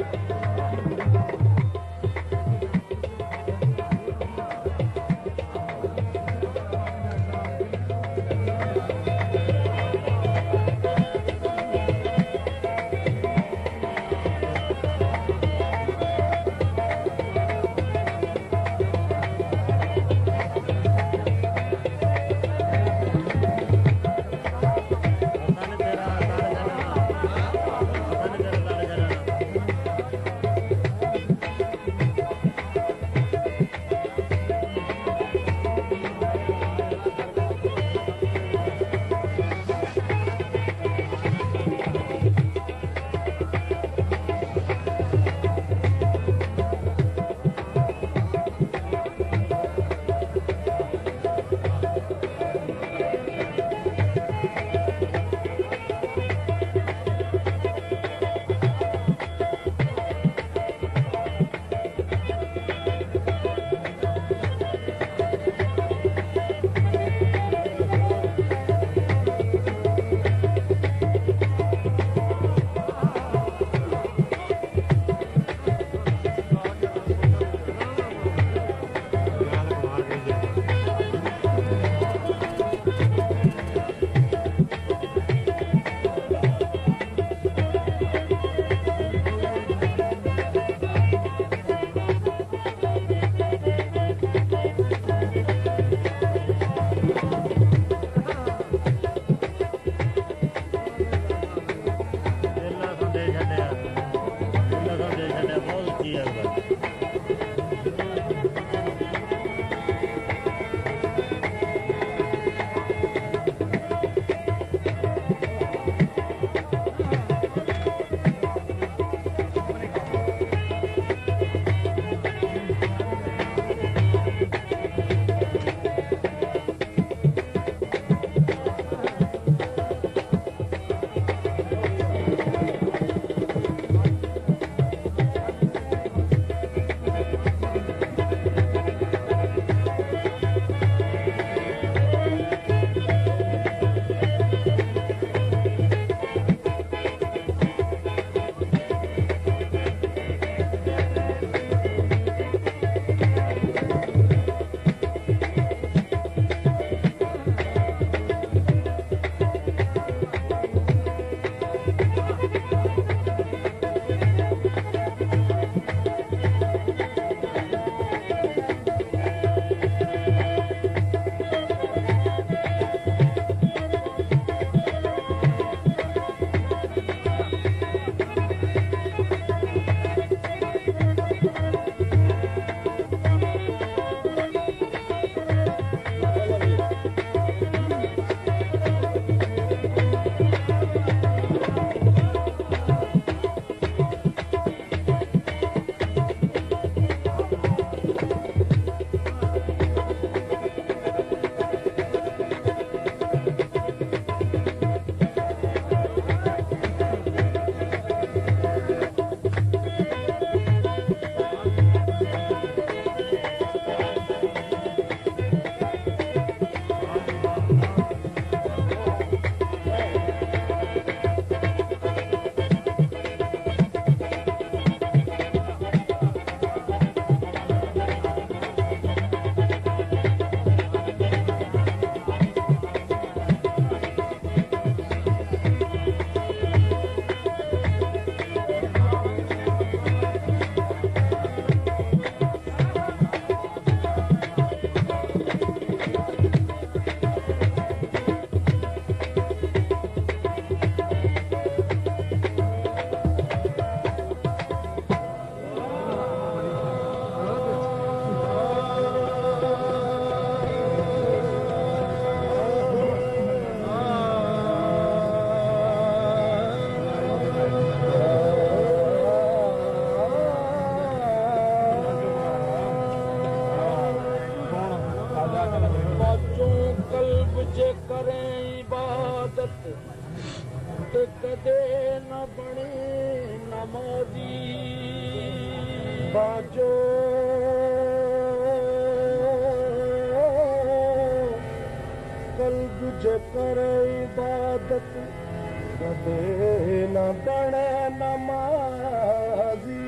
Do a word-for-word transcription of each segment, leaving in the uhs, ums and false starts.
इबादत कदे न बने नमाजी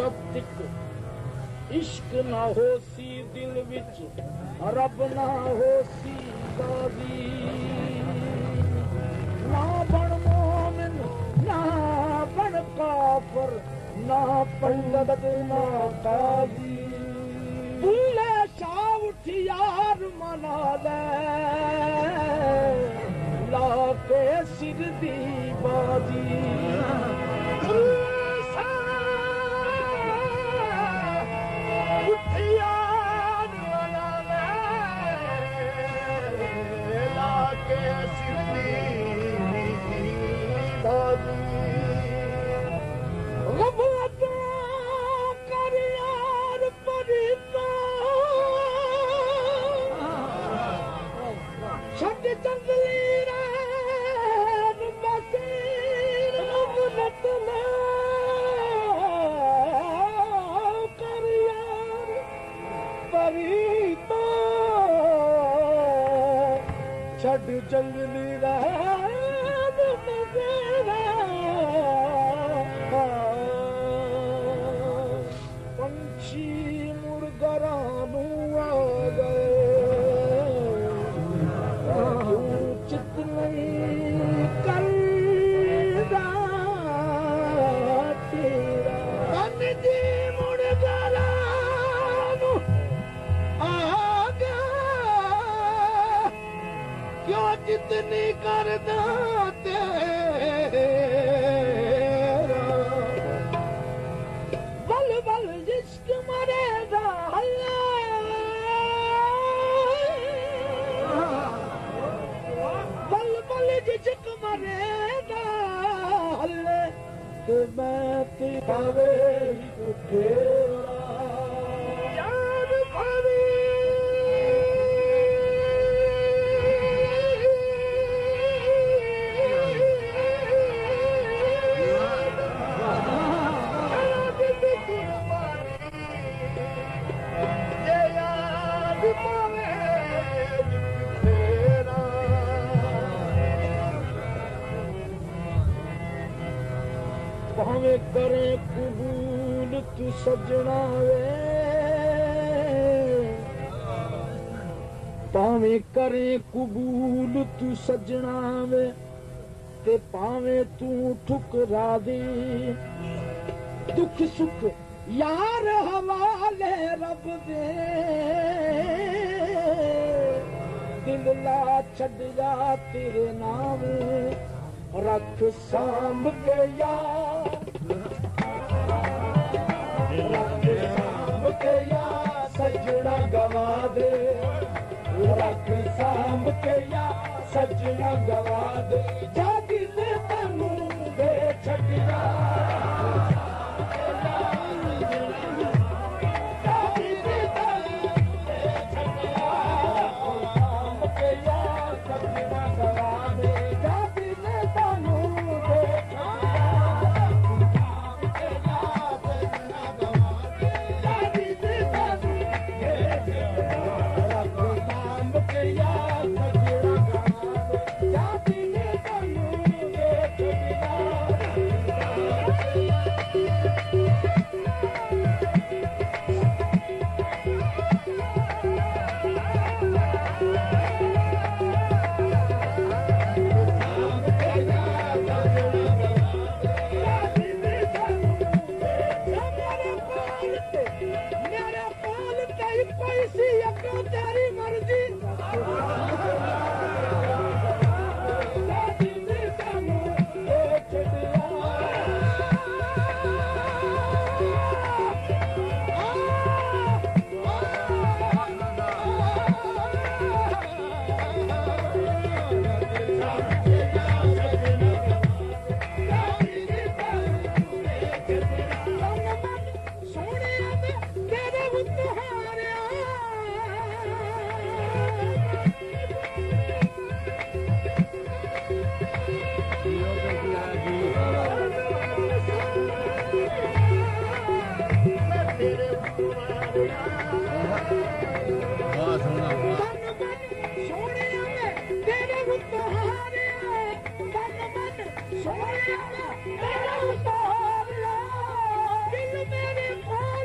तिक इश्क ना हो सी दिल विच रब ना हो सी बाजी ना बन मोमिन ना बन काफर ना पंडित ना काजी भूले शाह उठी यार मना ले ला के सिर दी बाजी जंगली पंछी मुर्गरा आ गए चित नहीं करदा तेरा पंछी मुर्गरा जितनी करदा तेरा बल बल इश्क मरेगा बल बल इश्क मरेगा हल्ले ते मैं तेरे तेरा यार भरी भावे करे कबूल तू सजना वे भावे करे कबूल तू सजना वे ते भावे तू ठुकरा दे दुख सुख यार हवाले रब दे दिल ला छड़ जा तेरे नाम रख सांभ के यार रख सांभ के यार सजना गवा दे रख सांभ के यार सजना गवा दे जागी दे तनू दे छड़िया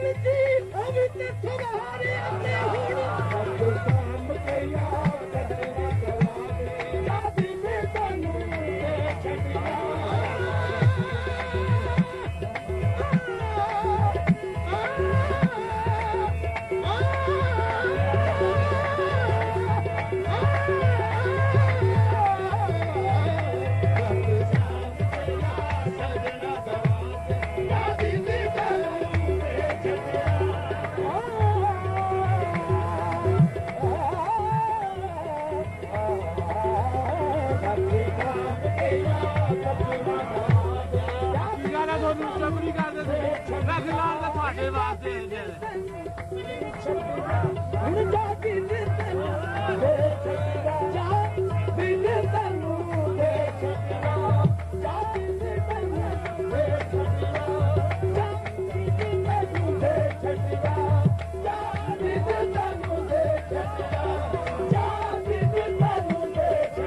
जी वो भी ते तुम्हारे अपने होना शाम के याद सजना गवा दे शादी में तनु छटिया रख लाल का ਤੁਹਾਡੇ ਵਾਸਤੇ ਹੁਣ ਜਾ ਕੇ ਤੈਨੂੰ ਜਾ ਬਿਨ ਤੈਨੂੰ ਦੇਖ ਜਾ ਬਿਨ ਤੈਨੂੰ ਦੇਖ ਜਾ ਬਿਨ ਤੈਨੂੰ ਦੇਖ ਜਾ ਬਿਨ ਤੈਨੂੰ ਦੇਖ ਜਾ ਬਿਨ ਤੈਨੂੰ ਦੇਖ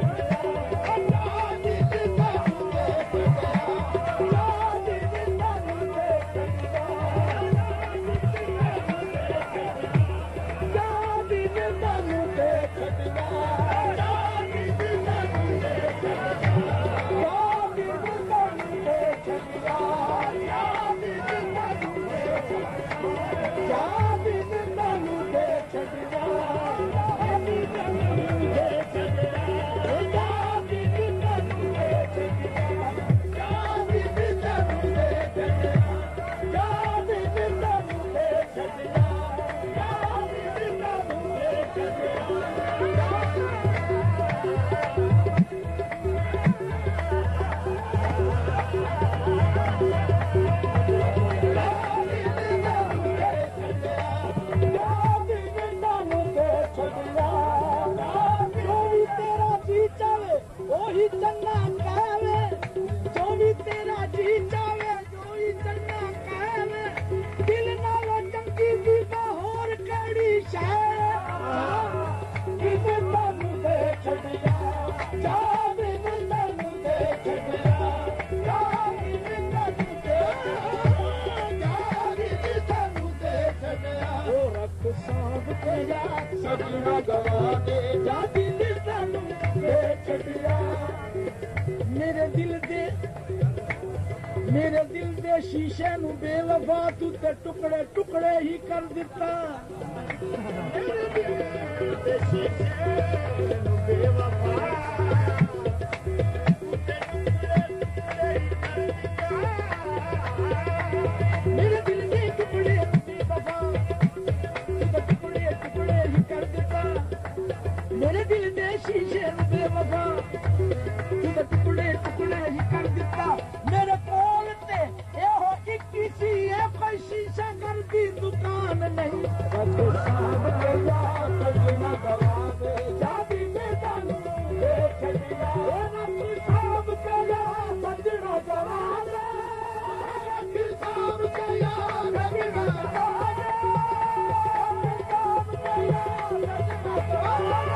सजना गवा दे जा दिल तनु छटिया मेरे दिल दे मेरे दिल दे शीशे नू बेवफा तू ते टुकड़े टुकड़े ही कर दिता मेरे दिल दे शीशे नू बेवफा मेरे दिल दे टुकड़े बेवफा मेरे दिल दे शीशे बेवफा तू तो टुकड़े टुकड़े ही कर दिता मेरे कोल ते एहो इक्की सी ए कोई शीशा कर दी दुकान नहीं रख साहब के याद सजना गवा दे शादी में तनु देख लिया रख साहब के याद सजना गवा दे रख साहब के याद सजना गवा दे रख साहब के याद सजना गवा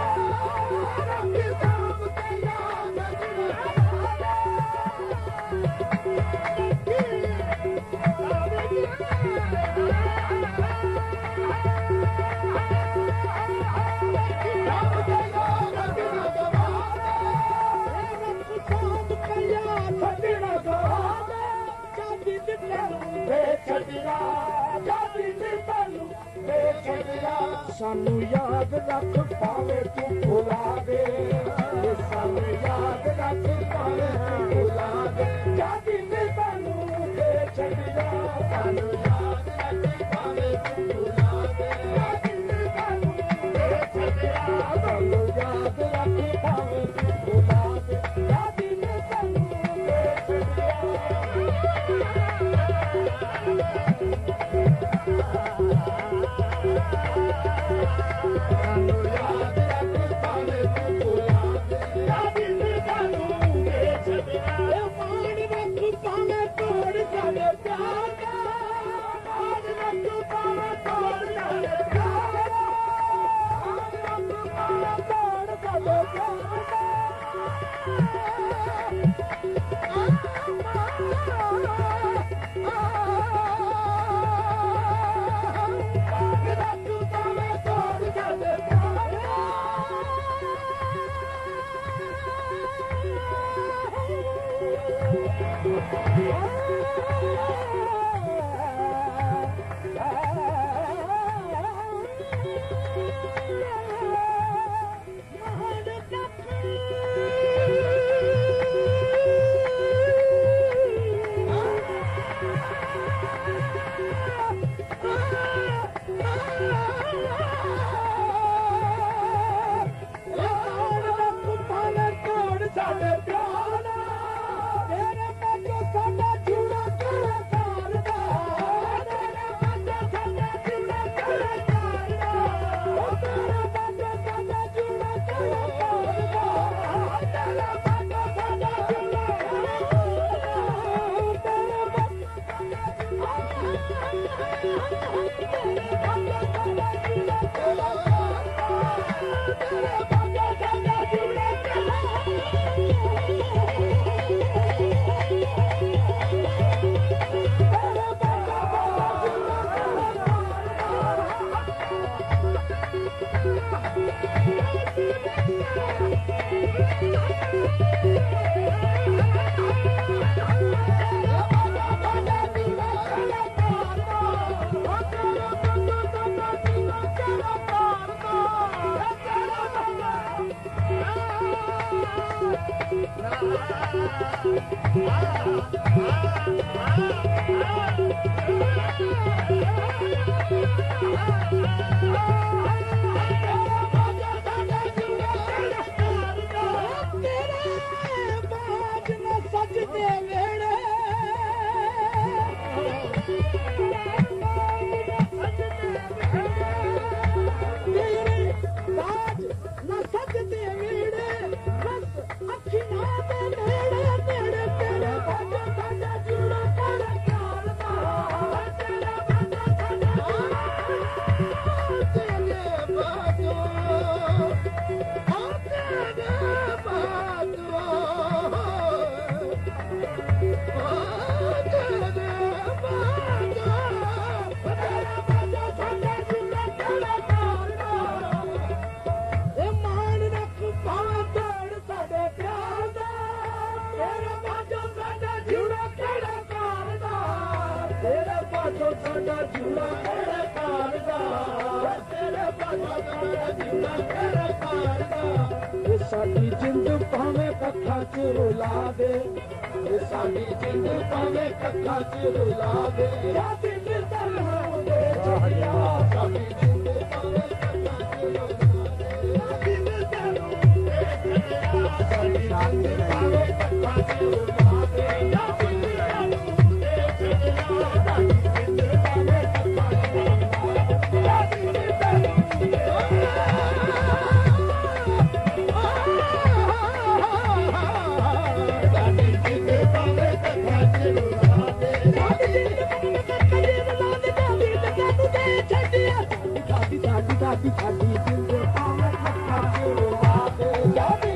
सानू याद रख पावे तू भुला दे सानू याद रख पावे तू भुला दे जादी में सानू दे छड़िया सानू याद रख पावे तू भुला दे जादी में सानू दे छड़िया सानू याद रख पावे तू भुला दे जादी में सानू दे छड़िया ਸਾਡੀ ਜਿੰਦ ਭਾਵੇਂ ਕੱਖਾਂ ਚ ਰੁਲਾ ਦੇ, ਸਾਡੀ ਜਿੰਦ ਭਾਵੇਂ ਕੱਖਾਂ ਚ ਰੁਲਾ ਦੇ, ਸਾਡੀ ਜਿੰਦ ਭਾਵੇਂ ਸਾਡੀ ਜਿੰਦ ਭਾਵੇਂ ਕੱਖਾਂ ਚ ਰੁਲਾ ਦੇ, ਸਾਡੀ ਜਿੰਦ ਸਾਡੀ ਜਿੰਦ ਭਾਵੇਂ ਕੱਖਾਂ ਚ ਰੁਲਾ ਦੇ, ਸਾਡੀ ਸਾਡੀ ਸਾਡੀ ਜਿੰਦ ਭਾਵੇਂ ਕੱਖਾਂ ਚ ਰੁਲਾ ਦੇ, ਸਾਡੀ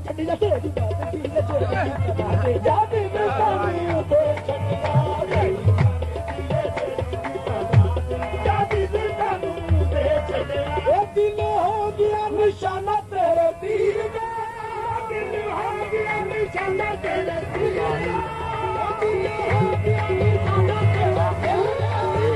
ਛੱਡੀ ਜਾ ਤੇਰੀ ਬਾਤ ਕੀ ਨਚੇ ਜਾਦੇ ਮੈਂ ਸਾਨੂੰ ਤੇ ਛੱਡਿਆ ਜਾਦੀ ਤੇ ਸਾਨੂੰ ਤੇ ਛੱਡਿਆ ਉਹ ਦਿਲ ਹੋ ਗਿਆ ਨਿਸ਼ਾਨਾ ਤੇਰੇ ਤੀਰ ਦਾ ਦਿਲ ਹੋ ਗਿਆ ਨਿਸ਼ਾਨਾ ਤੇਰੇ ਤੀਰ ਦਾ ਉਹ ਦਿਲ ਹੋ ਗਿਆ ਨਿਸ਼ਾਨਾ ਤੇਰੇ ਤੀਰ ਦਾ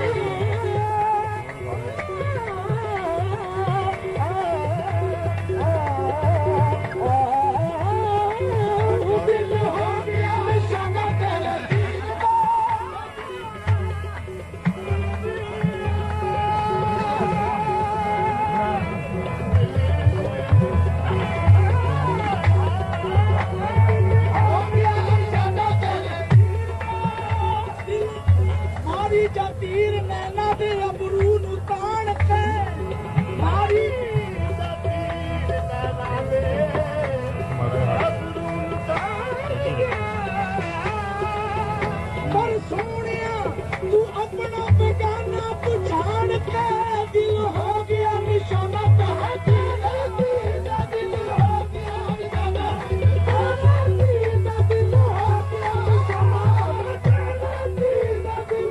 ਤੀਰ ਨੈਣਾ ਦੇ ਅਬਰੂ ਨੂੰ ਤਾਣ ਕੇ ਮਾਰੀ ਦਾ ਤੀਰ ਨੈਣਾ ਦੇ ਅਬਰੂ ਨੂੰ ਤਾਣ ਕੇ ਪਰ ਸੋਹਣਿਆ ਤੂੰ ਆਪਣਾ ਬੇਗਾਨਾ ਪਛਾਣ ਕੇ ਦਿਲ ਹੋ ਗਿਆ ਨਿਸ਼ਾਨਾ ਤੇਰਾ ਤੀਰ ਦਾ ਦਿਲ ਹੋ ਗਿਆ ਨਿਸ਼ਾਨਾ ਤੇਰਾ ਤੀਰ ਦਾ ਦਿਲ ਹੋ ਗਿਆ ਨਿਸ਼ਾਨਾ ਤੇਰਾ ਤੀਰ ਦਾ ਦਿਲ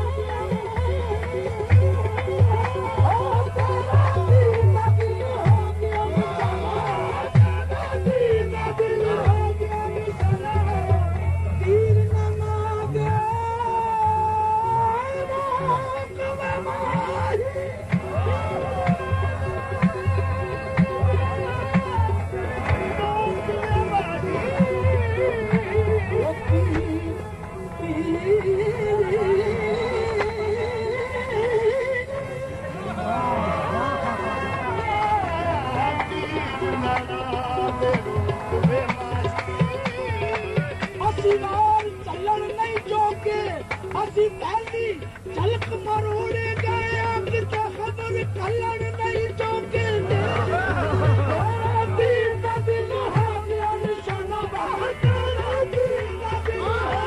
ਅਸੀਂ ਪਹਿਲੀ ਝਲਕ ਮਰੋੜੇ ਗਏ ਕਿਤੇ ਖਬਰ ਕੱਲਣ ਨਹੀਂ ਚੌਕੇ ਤੇਰਾ ਤੀਰ ਦਾ ਦਿਲ ਹੋ ਗਿਆ ਨਿਸ਼ਾਨਾ ਬਾਹਰ ਤੇਰਾ ਤੀਰ ਦਾ ਦਿਲ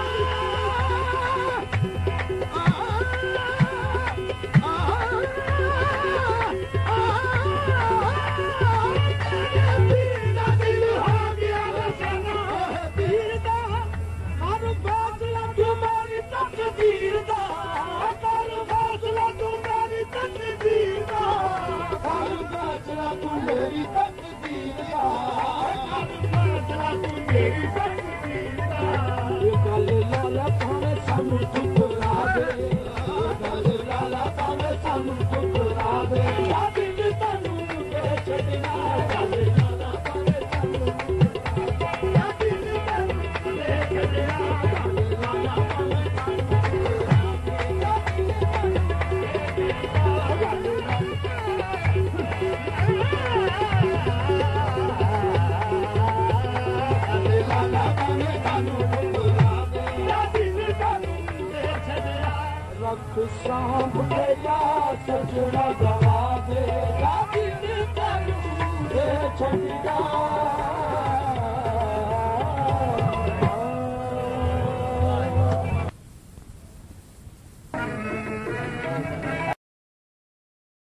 ਤੀਰ ਦਾ ਦਿਲ ਹੋ ਗਿਆ ਨਿਸ਼ਾਨਾ ਤੀਰ ਦਾ ਹਰ ਫੈਸਲਾ ਤੁਹਾਡੀ ਤਕਦੀਰ ਦਾ ਹਰ ਫੈਸਲਾ ਤੁਹਾਡੀ ਤਕਦੀਰ ਦਾ ਹਰ ਫੈਸਲਾ ਤੂੰ ਮੇਰੀ ਤਕਦੀਰ ਦਾ ਹਰ ਫੈਸਲਾ ਤੂੰ ਮੇਰੀ ਤਕਦੀਰ ਦਾ ਇਹ ਗੱਲ ਲਾਲਾ ਭਾਵੇਂ ਸਾਨੂੰ ਠੁਕਰਾ ਦੇ ਇਹ ਗੱਲ ਲਾਲਾ ਭਾਵੇਂ ਸਾਨੂੰ ਠੁਕਰਾ ਦੇ ਸਾਡੀ ਵੀ ਤੈਨੂੰ ਤੇ ਛੱਡਣਾ ਗੱਲ ਲਾਲਾ ਭਾਵੇਂ ਸਾਨੂੰ ਸਾਡੀ ਵੀ ਤੈਨੂੰ ਤੇ ਛੱਡਣਾ रख सांभ गया सजना गवा दे छड़िया